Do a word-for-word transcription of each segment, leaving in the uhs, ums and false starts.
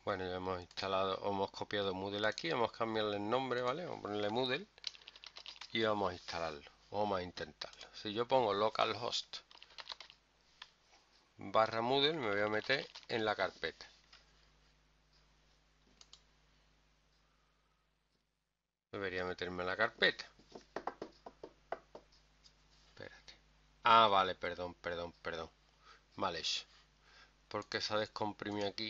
Bueno, ya hemos instalado, hemos copiado Moodle aquí, vamos a cambiarle el nombre, ¿vale? Vamos a ponerle Moodle y vamos a instalarlo, vamos a intentarlo. Si yo pongo localhost barra Moodle, me voy a meter en la carpeta. Debería meterme en la carpeta. Espérate. Ah, vale, perdón, perdón, perdón. Mal hecho. Porque se ha descomprimido aquí.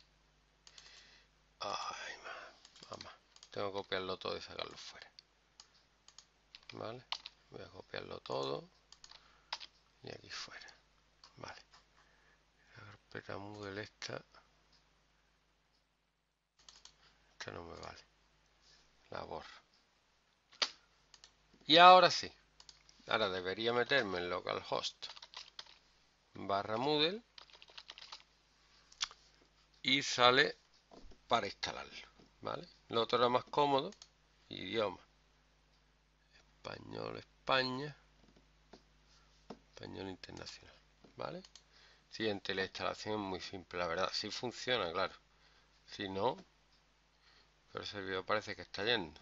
Ay, mamá. Tengo que copiarlo todo y sacarlo fuera. Vale. Voy a copiarlo todo. Y aquí fuera. Vale. La carpeta Moodle esta. Esta no me vale. La borro. Y ahora sí. Ahora debería meterme en localhost barra Moodle. Y sale para instalarlo. ¿Vale? Lo otro era más cómodo. Idioma. Español, España. Español internacional. ¿Vale? Siguiente, la instalación es muy simple, la verdad. Si funciona, claro. Si no, pero el servidor parece que está yendo.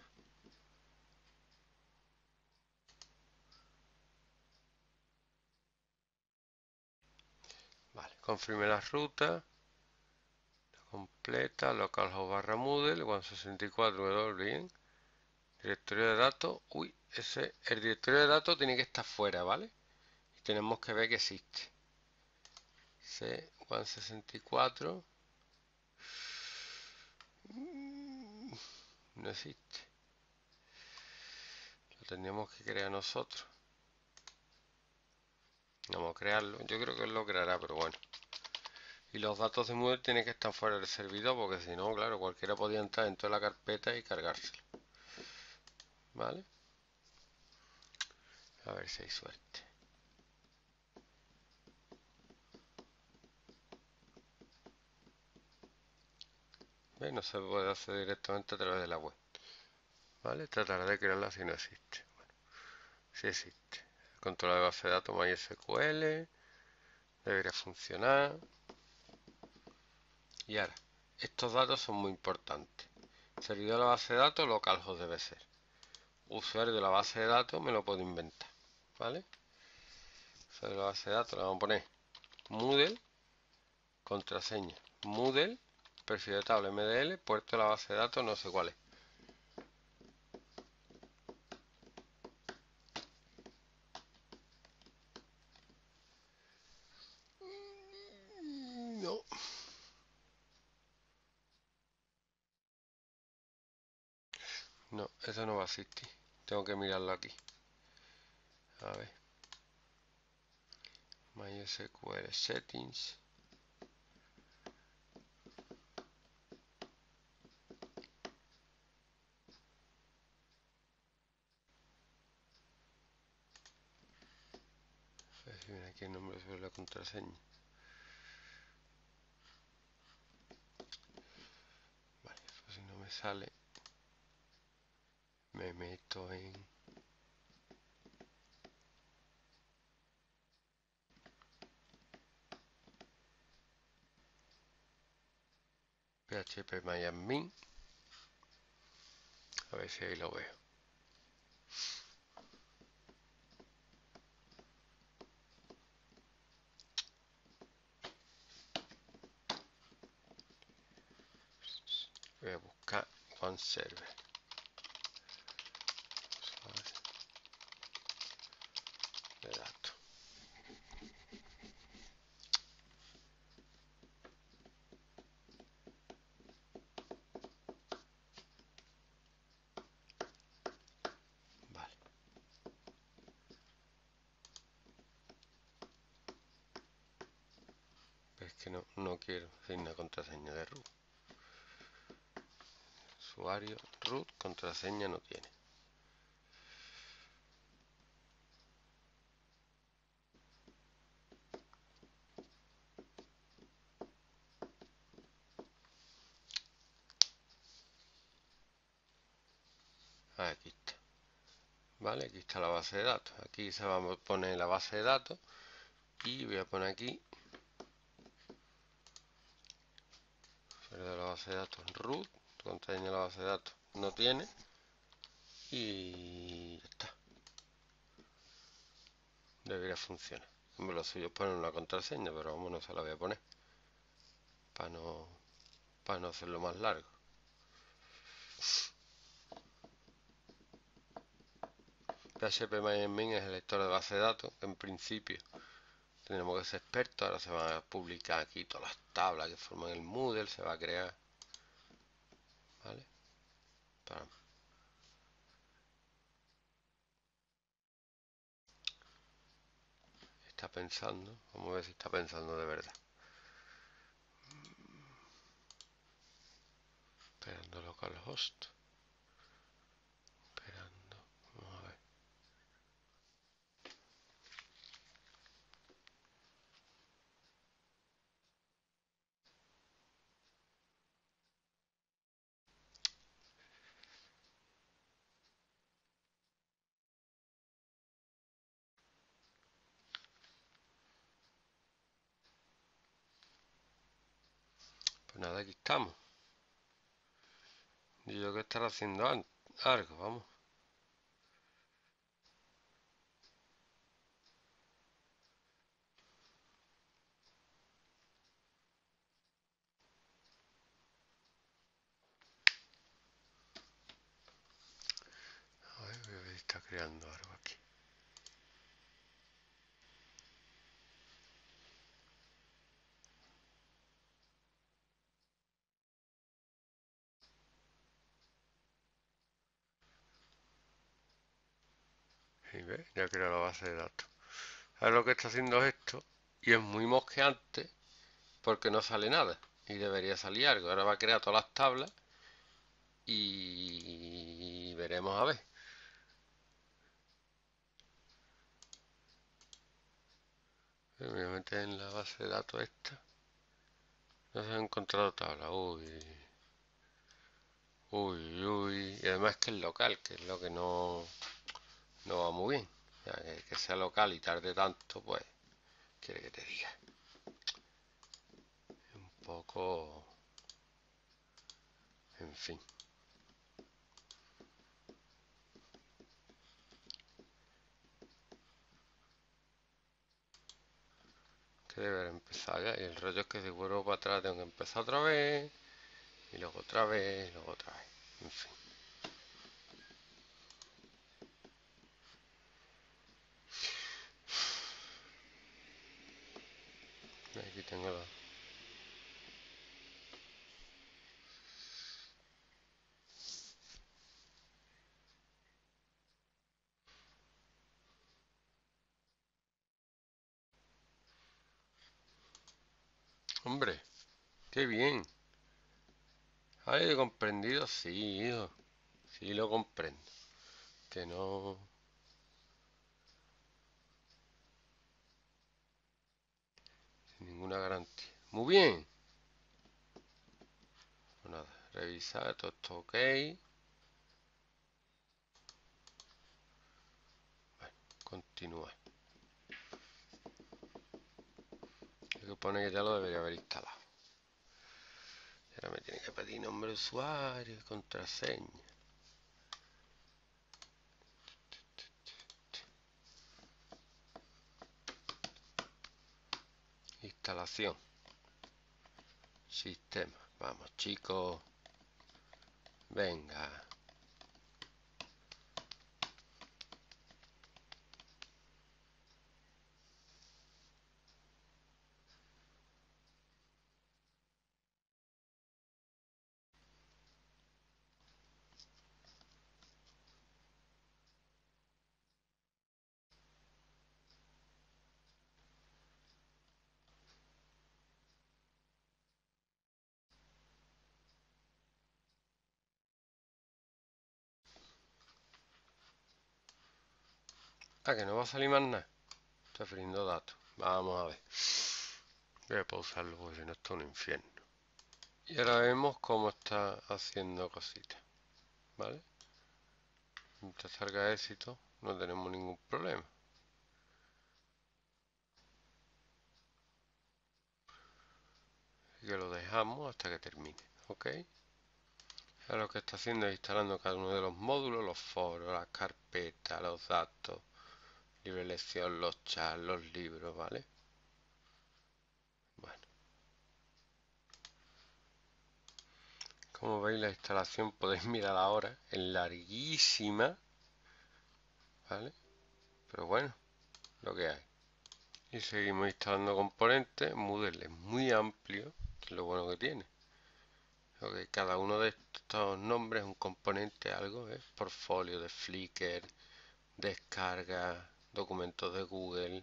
Vale, confirme la ruta. Completa, localhost barra Moodle, ciento sesenta y cuatro W, bien. Directorio de datos. Uy, ese, el directorio de datos tiene que estar fuera, ¿vale? Y tenemos que ver que existe. C ciento sesenta y cuatro. No existe. Lo tendríamos que crear nosotros. Vamos a crearlo. Yo creo que él lo creará, pero bueno. Y los datos de Moodle tienen que estar fuera del servidor, porque si no, claro, cualquiera podía entrar en toda la carpeta y cargárselo. ¿Vale? A ver si hay suerte. ¿Ves? No se puede hacer directamente a través de la web. ¿Vale? Tratar de crearla si no existe. Bueno, sí existe. El control de base de datos MySQL. Debería funcionar. Y ahora, estos datos son muy importantes. Servidor de la base de datos, localhost debe ser. Usuario de la base de datos me lo puedo inventar. ¿Vale? Usuario de la base de datos le vamos a poner Moodle, contraseña Moodle, perfil de tabla M D L, puerto de la base de datos, no sé cuál es. No. No, eso no va a existir. Tengo que mirarlo aquí. A ver. MySQL settings. A ver si viene aquí el nombre sobre la contraseña. Vale, pues si no me sale, me meto en phpMyAdmin. A ver si ahí lo veo. Voy a buscar OneServer. De datos. Vale. Pero es que no, no quiero sin una contraseña de root. Usuario root, contraseña no tiene. Aquí está. Vale, aquí está la base de datos. Aquí se va a poner la base de datos y voy a poner aquí de la base de datos root, contraseña de la base de datos no tiene, y ya está. Debería funcionar. Lo suyo es poner una contraseña, pero vamos, no se la voy a poner para no, para no hacerlo más largo. phpMyAdmin es el lector de base de datos, que en principio tenemos que ser expertos. Ahora se van a publicar aquí todas las tablas que forman el Moodle, se va a crear, ¿vale? Para... Está pensando, vamos a ver si está pensando de verdad. Esperando localhost. Esperando, vamos a ver. Pues nada, aquí estamos. Y yo que estar haciendo algo, vamos. A ver, voy a ver si está creando algo aquí. Y ve, ya creado la base de datos. Ahora lo que está haciendo es esto, y es muy mosqueante porque no sale nada. Y debería salir algo. Ahora va a crear todas las tablas y veremos a ver. Me voy a meter en la base de datos esta. No se ha encontrado tabla. Uy. Uy, uy. Y además que es local, que es lo que no, no va muy bien. O sea, que, que sea local y tarde tanto, pues, quiere que te diga. Un poco... En fin. Que deberá empezar ya. Y el rollo es que si vuelvo para atrás tengo que empezar otra vez. Y luego otra vez, y luego otra vez. En fin. Aquí tengo la... Hombre, qué bien. ¿Hay comprendido? Sí, hijo. Sí, lo comprendo. Que no... Sin ninguna garantía. Muy bien. Pues nada, revisar, todo esto ok. Bueno, continuar. Hay que poner que ya lo debería haber instalado. Ahora me tiene que pedir nombre de usuario y contraseña. Instalación. Sistema. Vamos, chicos. Venga. Ah, que no va a salir más nada. Refiriendo datos. Vamos a ver. Voy a pausarlo porque si no esto es un infierno. Y ahora vemos cómo está haciendo cositas. ¿Vale? Mientras salga éxito, no tenemos ningún problema. Así que lo dejamos hasta que termine. ¿ok? Ahora lo que está haciendo es instalando cada uno de los módulos, los foros, las carpetas, los datos, libre elección, los chats, los libros, ¿vale? Bueno, como veis la instalación podéis mirar ahora, es larguísima, ¿vale? Pero bueno, lo que hay. Y seguimos instalando componentes. Moodle es muy amplio, que es lo bueno que tiene. Okay, cada uno de estos nombres es un componente, algo, ¿eh? Portfolio de Flickr, descarga, documentos de Google,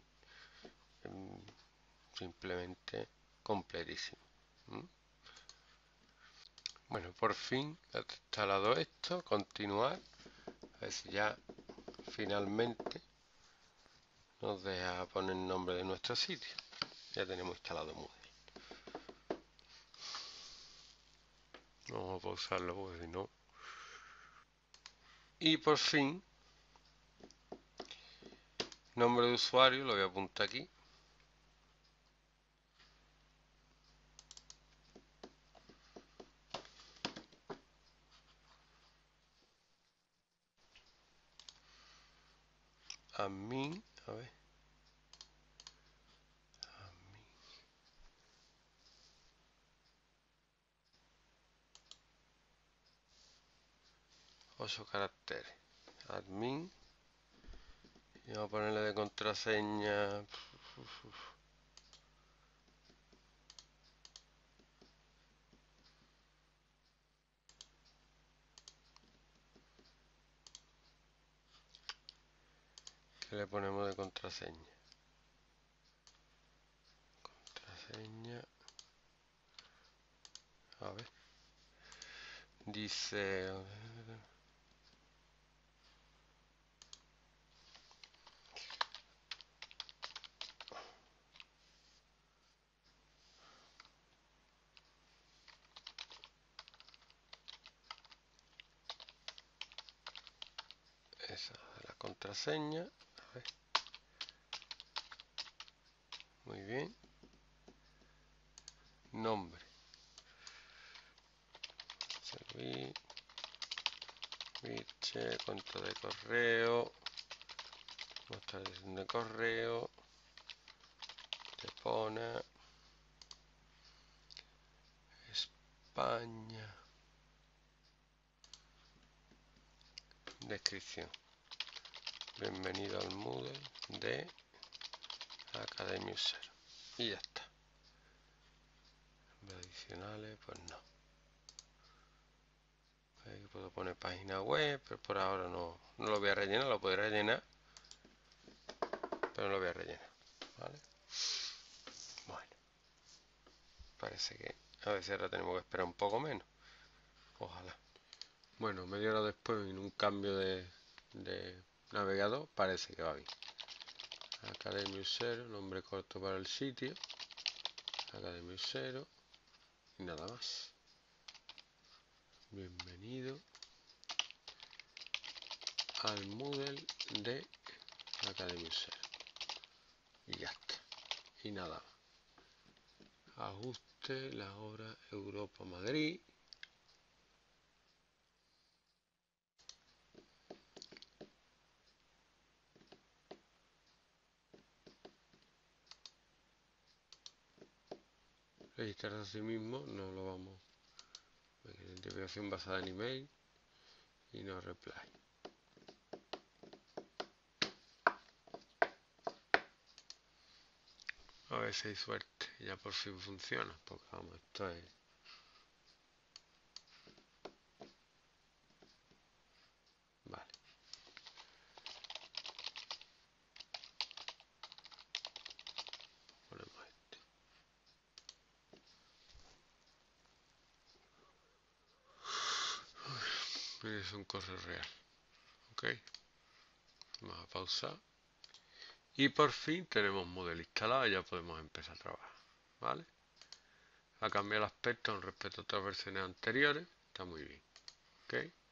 simplemente completísimo. ¿Mm? Bueno, por fin he instalado esto, continuar, a ver si ya finalmente nos deja poner el nombre de nuestro sitio. Ya tenemos instalado Moodle. Vamos a pausarlo porque si no. Y por fin, nombre de usuario, lo voy a apuntar aquí. Admin, a ver. Admin. ocho caracteres. Admin. Y vamos a ponerle de contraseña. ¿Qué le ponemos de contraseña? Contraseña. A ver. Dice. Esa es la contraseña. A ver. Muy bien. Nombre. Servir. Biche, cuenta de correo. Nuestra dirección de correo. Te pone. España. Descripción. Bienvenido al Moodle de Academia User. Y ya está. Adicionales, pues no. Aquí puedo poner página web, pero por ahora no, no lo voy a rellenar, lo podré rellenar, pero no lo voy a rellenar, ¿vale? Bueno, parece que a ver si ahora tenemos que esperar un poco menos. Ojalá. Bueno, media hora después, en un cambio de, de navegador, parece que va bien. Academia User, nombre corto para el sitio. Academia User y nada más. Bienvenido al Moodle de Academia User. Y ya está. Y nada más. Ajuste, la hora Europa Madrid. Registrarse a sí mismo, no lo vamos. Identificación basada en email y no reply. A ver si hay suerte, ya por fin funciona, porque vamos, esto es. Vale. Ponemos este. Es un correo real. Ok. Vamos a pausar. Y por fin tenemos Moodle instalado y ya podemos empezar a trabajar. ¿Vale? Ha cambiado el aspecto con respecto a otras versiones anteriores. Está muy bien. ¿Ok?